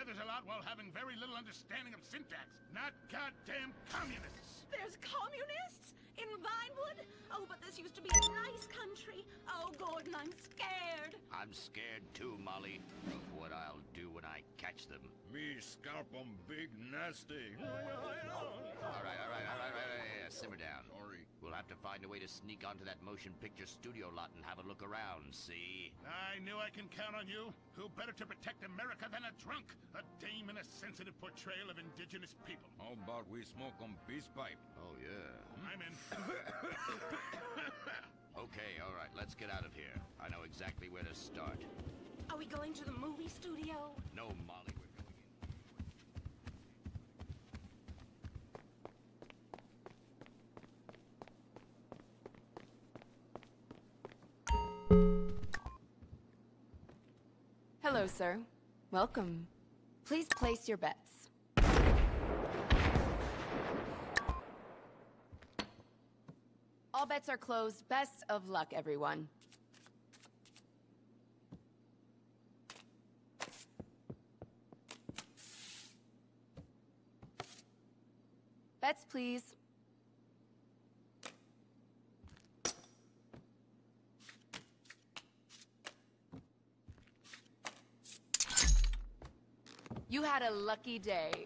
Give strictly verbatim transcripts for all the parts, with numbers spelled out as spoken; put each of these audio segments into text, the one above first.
feathers a lot while having very little understanding of syntax. Not goddamn communists. There's communists? In Vinewood? Oh, but this used to be a nice country. Oh, Gordon, I'm scared. I'm scared too, Molly, of what I'll do when I catch them. Me scalp 'em big nasty. All right, all right, all right, all right, all right, simmer down. Sorry. We'll have to find a way to sneak onto that motion picture studio lot and have a look around, see? I knew I can count on you. Who better to protect America than a drunk? A dame in a sensitive portrayal of indigenous people. How about we smoke 'em peace pipe? Oh, yeah. I'm in. Okay, all right, let's get out of here. I know exactly where to start. Are we going to the movie studio? No, Molly, we're going in. Hello, sir. Welcome. Please place your bets. All bets are closed. Best of luck, everyone. Bets, please. You had a lucky day.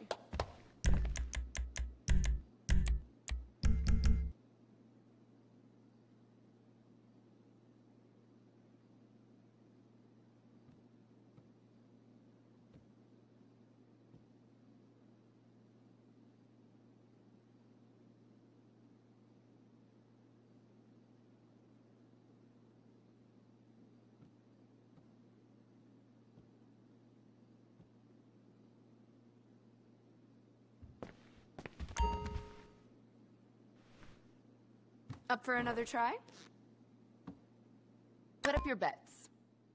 Up for another try? Put up your bets.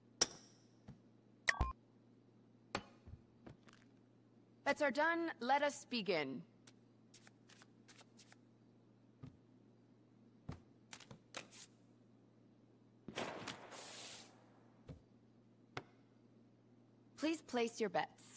Bets are done. Let us begin. Please place your bets.